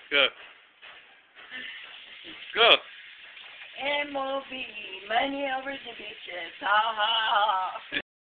Go. Go. M-O-B, money over the bitches. Ha ha ha.